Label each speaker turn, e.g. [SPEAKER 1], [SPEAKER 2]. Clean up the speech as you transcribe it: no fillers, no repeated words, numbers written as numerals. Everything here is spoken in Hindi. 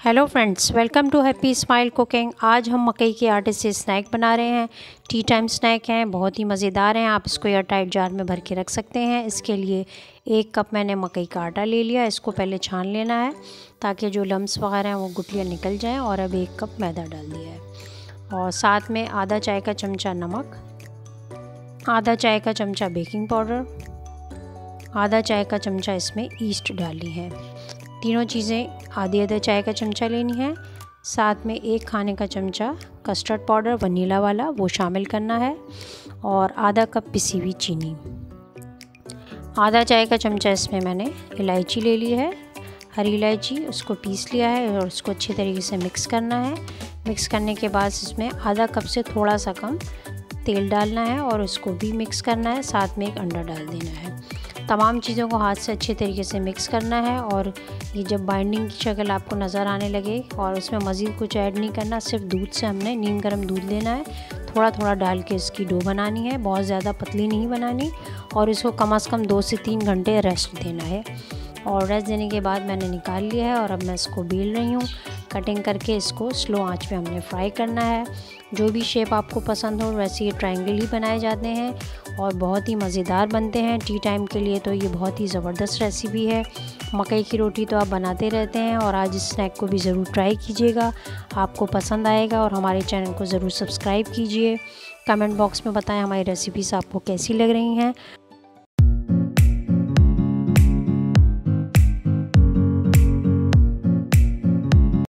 [SPEAKER 1] Hello friends, welcome to happy smile cooking. आज हम मकई के आटे से स्नैक बना रहे हैं। टी टाइम स्नैक हैं, बहुत ही मज़ेदार हैं। आप इसको एयर टाइट जार में भर के रख सकते हैं। इसके लिए 1 कप मैंने मकई का आटा ले लिया। इसको पहले छान लेना है ताकि जो लम्स वगैरह हैं वो गुठलियाँ निकल जाएँ। और अब 1 कप मैदा डाल दिया है और साथ में आधा चाय का चमचा नमक, आधा चाय का चमचा बेकिंग पाउडर, आधा चाय का चमचा इसमें ईस्ट डाली है। तीनों चीज़ें आधी आधा चाय का चमचा लेनी है। साथ में 1 खाने का चमचा कस्टर्ड पाउडर वनीला वाला वो शामिल करना है और आधा कप पिसी हुई चीनी। आधा चाय का चमचा इसमें मैंने इलायची ले ली है, हरी इलायची, उसको पीस लिया है और उसको अच्छे तरीके से मिक्स करना है। मिक्स करने के बाद इसमें आधा कप से थोड़ा सा कम तेल डालना है और उसको भी मिक्स करना है। साथ में 1 अंडा डाल देना है। तमाम चीज़ों को हाथ से अच्छे तरीके से मिक्स करना है और ये जब बाइंडिंग की शक्ल आपको नज़र आने लगे और इसमें मज़ीद कुछ ऐड नहीं करना, सिर्फ दूध से हमने नीम गर्म दूध लेना है, थोड़ा थोड़ा डाल के इसकी डो बनानी है। बहुत ज़्यादा पतली नहीं बनानी और इसको कम से कम 2 से 3 घंटे रेस्ट देना है। और रेस्ट देने के बाद मैंने निकाल लिया है और अब मैं इसको बेल रही हूँ। कटिंग करके इसको स्लो आंच पे हमने फ्राई करना है। जो भी शेप आपको पसंद हो वैसे ये ट्रायंगल ही बनाए जाते हैं और बहुत ही मज़ेदार बनते हैं। टी टाइम के लिए तो ये बहुत ही ज़बरदस्त रेसिपी है। मकई की रोटी तो आप बनाते रहते हैं और आज इस स्नैक को भी ज़रूर ट्राई कीजिएगा, आपको पसंद आएगा। और हमारे चैनल को ज़रूर सब्सक्राइब कीजिए। कमेंट बॉक्स में बताएं हमारी रेसिपीज़ आपको कैसी लग रही हैं।